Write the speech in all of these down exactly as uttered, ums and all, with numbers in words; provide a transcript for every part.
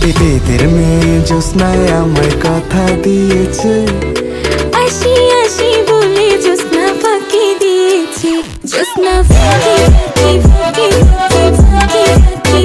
বেদের মেয়ে জ্যোৎস্নায় আমায় কথা দিয়েছে, আসি আসি বলে জ্যোৎস্না ফাঁকি দিয়েছে। জ্যোৎস্না ফাঁকি ফাঁকি ফাঁকি ফাঁকি ফাঁকি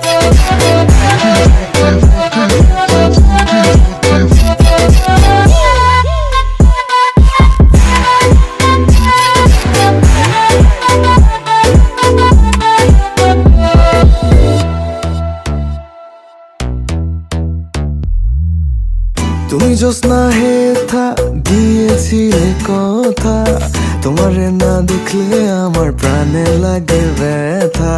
তুমি জ্যোৎস্না হে থা দিয়েছিলে কথা, তোমারে না দেখলে আমার প্রাণে লাগে ব্যথা।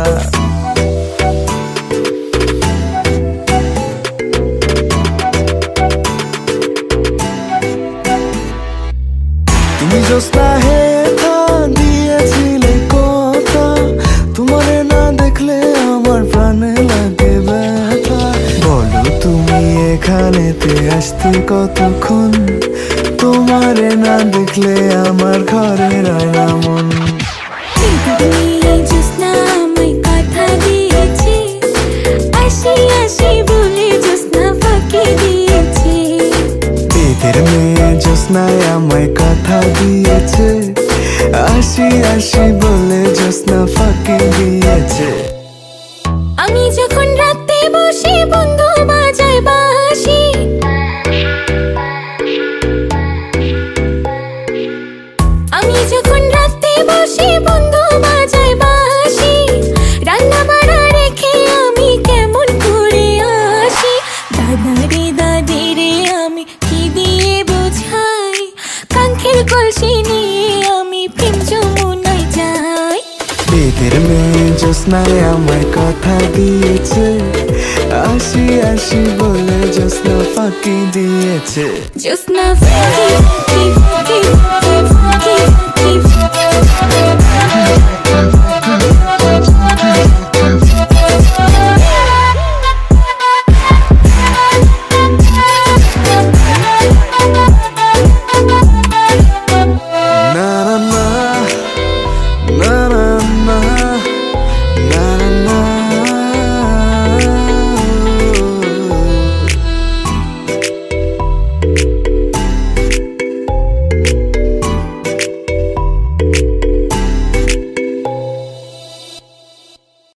তুমি জ্যোৎস্না হে থা দিয়েছিলে কথা, তোমারে না দেখলে আমার প্রাণে লাগে ব্যথা। বলো তুমি এখানেতে আসতে কতক্ষণ, তোমারে না দেখলে আমার ঘরে রয় না মন। জ্যোৎস্না আমায় কথা দিয়েছে, আসি আসি বলে জ্যোৎস্না ফাঁকি দিয়েছে। বেদের মেয়ে জ্যোৎস্নায় আমায় কথা দিয়েছে, আসি আসি বলে জ্যোৎস্না ফাঁকি দিয়েছে। আমি যখন রাতে বসে বন্ধু বাজায় বাঁশি, আমি যখন রাতে বসে বন্ধু বাজায় বাঁশি, রান্না বাড়া রেখে আমি কেমন করে আসি। দাদা রে দাদি রে আমি কি দিয়ে বোঝাই, কাঙ্ক্ষের কলসি নিয়ে আমি প্রেম যমুনায় যাই। বেদের মেয়ে জ্যোৎস্নায় আমায় কথা দিয়েছে, আসি আসি বলে জ্যোৎস্না ফাঁকি দিয়েছে। জ্যোৎস্না ফাঁকি ফাঁকি ফাঁকি ফাঁকি ফাঁকি